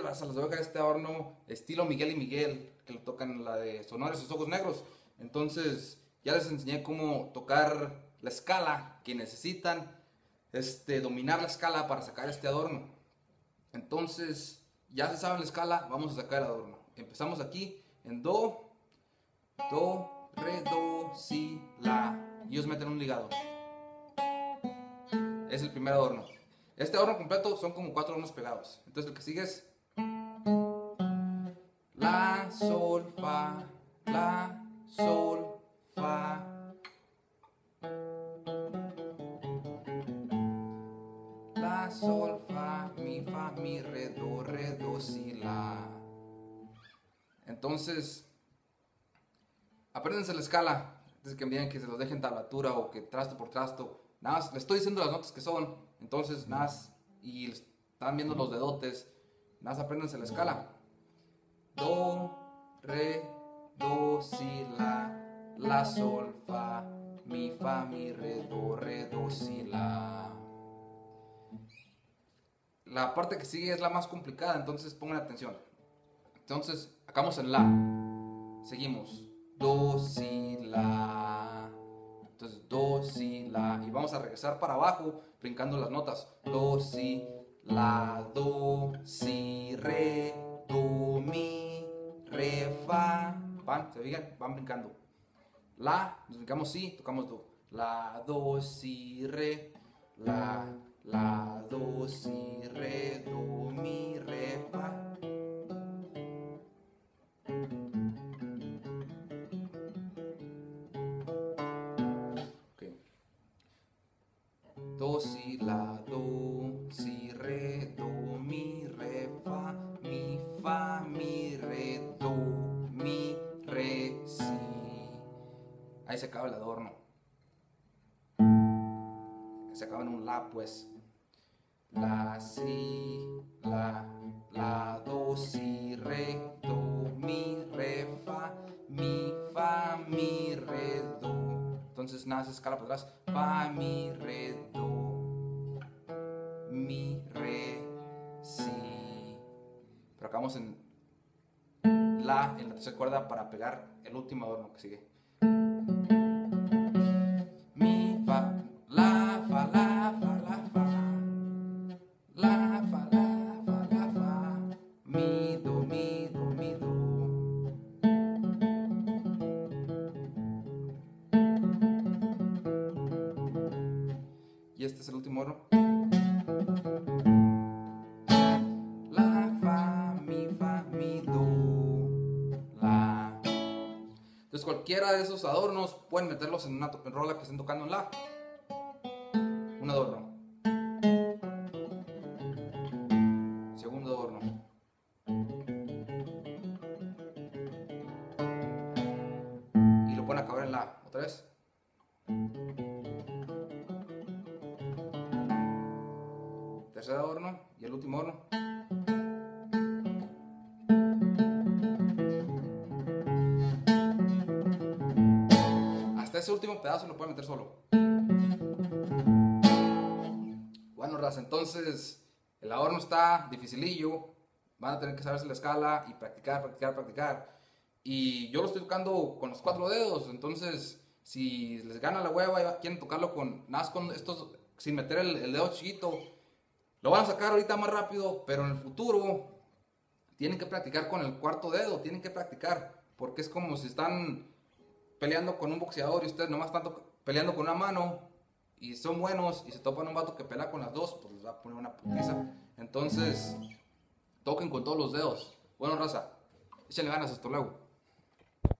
raza, les voy a dejar este horno estilo Miguel y Miguel, que lo tocan la de Sonora y sus ojos negros. Entonces, ya les enseñé cómo tocar la escala que necesitan, dominar la escala para sacar este adorno. Entonces, ya se saben la escala, vamos a sacar el adorno. Empezamos aquí en do, re, do, si, la. Y ellos meten un ligado. Es el primer adorno. Este adorno completo son como 4 adornos pegados. Entonces el que sigue es la, sol, fa, la, sol, fa, la, sol, fa, mi, re, do, si, la. Entonces, apréndanse la escala antes de que me digan que se los dejen tablatura o que trasto por trasto. Nada más, les estoy diciendo las notas que son. Entonces, nada más, y están viendo los dedotes. Nada más apréndanse la escala. Do, re, do, si, la, sol, fa, mi, re, do, si, la. La parte que sigue es la más complicada, entonces pongan atención. Entonces, acabamos en la. Seguimos. Do, si, la. Entonces, do, si, la. Y vamos a regresar para abajo, brincando las notas. Do, si, la, do, si, re, do, mi, re, fa. Van, se fijan, van brincando. La, nos brincamos si, tocamos do. La, do, si, re, la, do, si, re, do, mi, re, fa. Do, si, la, do, si, re, do, mi, re, do, mi, re, si. Ahí se acaba el adorno. Se acaba en un la, pues. La, si, la, do, si, re, do, mi, re, do. Entonces nada, se escala para atrás. Fa, mi, re, do, mi, re, si. Pero acabamos en la tercera cuerda para pegar el último adorno que sigue. Mi, fa, la, fa, la, fa, la, fa. La, fa, la, fa, la, fa. Mi, do, mi, do, mi, do. Y este es el último adorno. La, fa, mi, do, la. Entonces cualquiera de esos adornos pueden meterlos en una rola que estén tocando en la. Un adorno. Segundo adorno. Y lo pueden acabar en la. Otra vez. Tercer adorno y el último adorno. Hasta ese último pedazo lo pueden meter solo. Bueno, raza, entonces el adorno está dificilillo. Van a tener que saberse la escala y practicar. Y yo lo estoy tocando con los 4 dedos. Entonces, si les gana la hueva y quieren tocarlo nada más con estos, sin meter el dedo chiquito, lo van a sacar ahorita más rápido, pero en el futuro tienen que practicar con el 4º dedo, tienen que practicar, porque es como si están peleando con un boxeador y ustedes nomás están peleando con una mano y son buenos y se topan un vato que pelea con las dos, pues les va a poner una putiza. Entonces, toquen con todos los dedos. Bueno, raza, échenle ganas, hasta luego.